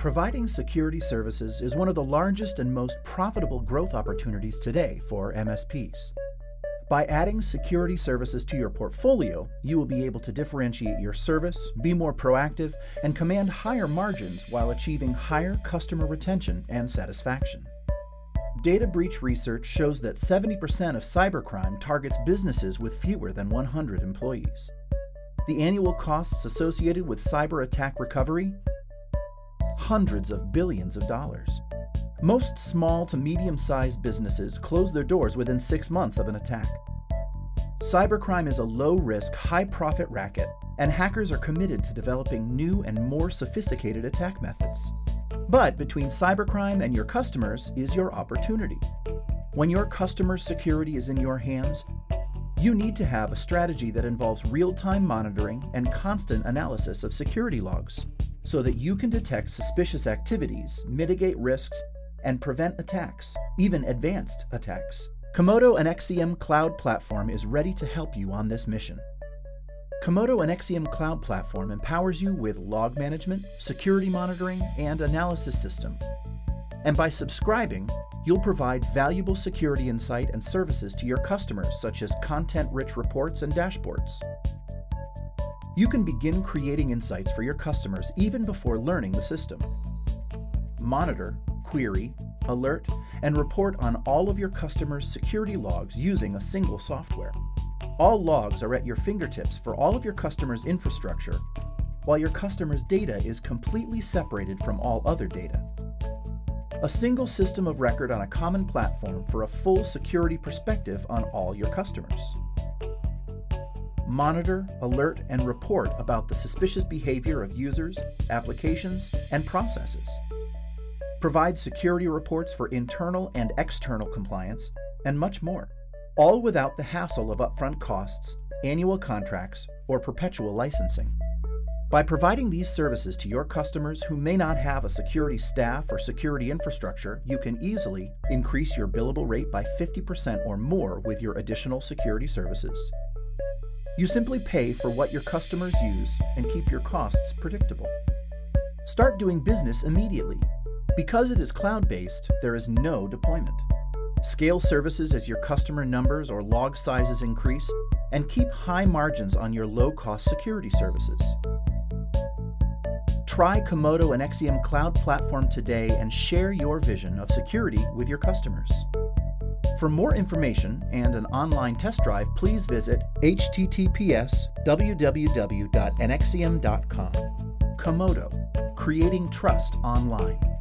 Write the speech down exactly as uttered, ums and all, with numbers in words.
Providing security services is one of the largest and most profitable growth opportunities today for M S Ps. By adding security services to your portfolio, you will be able to differentiate your service, be more proactive, and command higher margins while achieving higher customer retention and satisfaction. Data breach research shows that seventy percent of cybercrime targets businesses with fewer than one hundred employees. The annual costs associated with cyber attack recovery? Hundreds of billions of dollars. Most small to medium-sized businesses close their doors within six months of an attack. Cybercrime is a low-risk, high-profit racket, and hackers are committed to developing new and more sophisticated attack methods. But between cybercrime and your customers is your opportunity. When your customers' security is in your hands, you need to have a strategy that involves real-time monitoring and constant analysis of security logs, so that you can detect suspicious activities, mitigate risks, and prevent attacks, even advanced attacks. Comodo NxSIEM Cloud Platform is ready to help you on this mission. Comodo NxSIEM Cloud Platform empowers you with log management, security monitoring, and analysis system. And by subscribing, you'll provide valuable security insight and services to your customers, such as content-rich reports and dashboards. You can begin creating insights for your customers even before learning the system. Monitor, query, alert, and report on all of your customers' security logs using a single software. All logs are at your fingertips for all of your customers' infrastructure, while your customers' data is completely separated from all other data. A single system of record on a common platform for a full security perspective on all your customers. Monitor, alert, and report about the suspicious behavior of users, applications, and processes. Provide security reports for internal and external compliance, and much more, all without the hassle of upfront costs, annual contracts, or perpetual licensing. By providing these services to your customers who may not have a security staff or security infrastructure, you can easily increase your billable rate by fifty percent or more with your additional security services. You simply pay for what your customers use and keep your costs predictable. Start doing business immediately. Because it is cloud-based, there is no deployment. Scale services as your customer numbers or log sizes increase, and keep high margins on your low-cost security services. Try Comodo NxSIEM Cloud Platform today and share your vision of security with your customers. For more information and an online test drive, please visit h t t p s w w w dot n x siem dot com. Comodo, creating trust online.